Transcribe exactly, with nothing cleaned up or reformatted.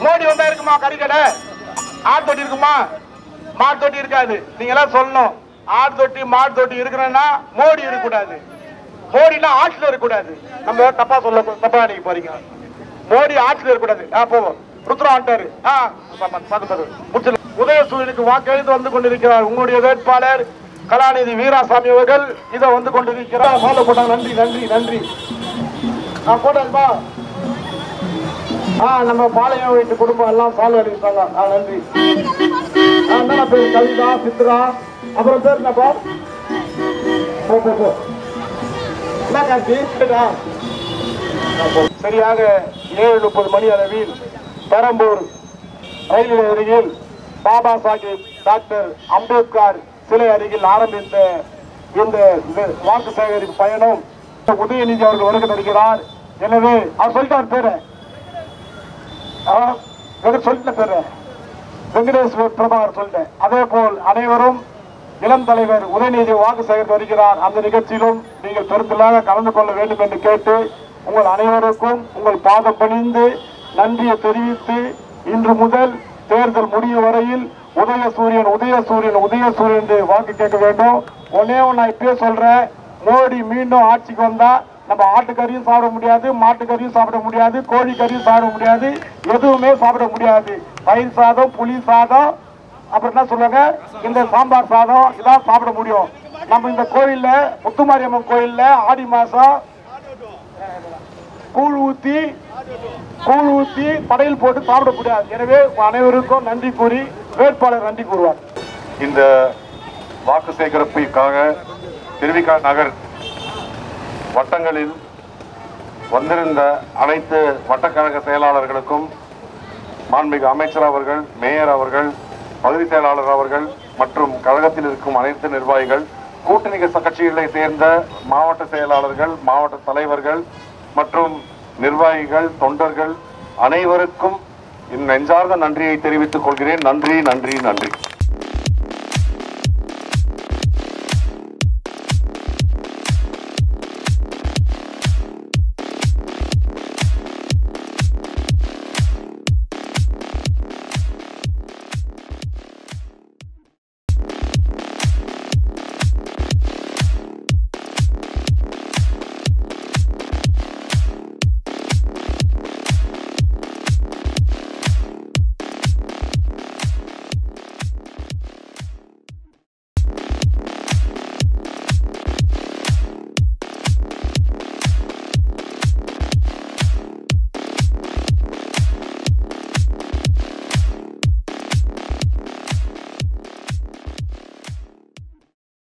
மோடி வந்தா இருக்குமா கறிக்கடை? ஆடு தொட்டி இருக்குமா? மாடு தொட்டி இருக்காது. நீங்க எல்லாம் சொல்லணும், ஆடு தொட்டி மாடு தொட்டி இருக்கிறேன்னா மோடி இருக்கக்கூடாது. மோடினா ஆட்சியில் இருக்கக்கூடாது. நம்ம தப்பா சொல்ல தப்பா நீங்க போறீங்க. மோடி ஆட்சியில் இருக்கக்கூடாது. ஆ போவோம். ருத்ரா ஆண்டாரு. ஆ முடிச்சல. உதயசூரியனுக்கு வாக்களித்து வந்து கொண்டிருக்கிறார் உங்களுடைய வேட்பாளர் கலாநிதி வீராசாமி அவர்கள். இதை வந்து கொண்டிருக்கிறார். ஃபாலோ போட்டாங்க. நன்றி நன்றி நன்றி. ஆ போட்டாங்கப்பா. ஆ நம்ம பாளையம் வீட்டு குடும்பம் எல்லாம் ஃபாலோ அடிப்பாங்க. ஆ நன்றி. ஆ என்ன பேர்? கவிதா, சித்ரா. அப்புறம் பேர் என்னப்பா? போ போ போ. என்ன காட்சி? சரியாக ஏழு முப்பது மணி அளவில் பெரம்பூர் ரயில் அருகில் பாபா சாஹிப் டாக்டர் அம்பேத்கர் சிலை அருகில் ஆரம்பித்த இந்த வாக்கு சேகரிப்பு பயணம் உதயநிதி அவர்கள் வருகை தருகிறார். எனவே அவர் சொல்லிட்டார் பேரு சொல்லிட்ட பேரு வெங்கடேஷ் பிரபாகர் சொல்லிட்டேன். அதே போல் அனைவரும் இளம் தலைவர் உதயநிதி வாக்கு சேகரித்து வருகிறார். அந்த நிகழ்ச்சியிலும் நீங்கள் பெருந்தலாக கலந்து கொள்ள வேண்டும் என்று கேட்டு உங்கள் அனைவருக்கும் உங்கள் பாதம் பணிந்து நன்றியை தெரிவித்து இன்று முதல் தேர்தல் முடியும் வரையில் உதயசூரியன் உதயசூரியன் உதயசூரியன் என்று வாக்கு கேட்க வேண்டும். ஒன்னே ஒன்னு நான் இப்பயே சொல்றேன், மோடி மீண்டும் ஆட்சிக்கு வந்தா நம்ம ஆட்டுக்கறியும் சாப்பிட முடியாது, மாட்டுக்கறியும் சாப்பிட முடியாது, கோழிக்கறியும் சாப்பிட முடியாது, எதுவுமே சாப்பிட முடியாது. தயிர் சாதம், புளி சாதம், அப்புறம் என்ன சொல்லுவாங்க இந்த சாம்பார் சாதம் இதான் சாப்பிட முடியும். நம்ம இந்த கோயில்ல முத்துமாரியம்மன் கோயில்ல ஆடி மாசம் கூழ் ஊத்தி கூழ் ஊத்தி படையில் போட்டு சாப்பிட முடியாது. எனவே அனைவருக்கும் நன்றி கூறி வேட்பாளர் நன்றி கூறுவார். இந்த வாக்கு சேகரிப்பிற்காக திருவிக நகர் வட்டங்களில் வந்திருந்த அனைத்து வட்டக்கழக செயலாளர்களுக்கும் மாண்புமிகு அமைச்சர் அவர்கள், மேயர் அவர்கள், பகுதி செயலாளர் அவர்கள் மற்றும் கழகத்தில் இருக்கும் அனைத்து நிர்வாகிகள், கூட்டணி கட்சிகளை சேர்ந்த மாவட்ட செயலாளர்கள், மாவட்ட தலைவர்கள் மற்றும் நிர்வாகிகள், தொண்டர்கள் அனைவருக்கும் என் நெஞ்சார்ந்த நன்றியை தெரிவித்துக் கொள்கிறேன். நன்றி நன்றி நன்றி.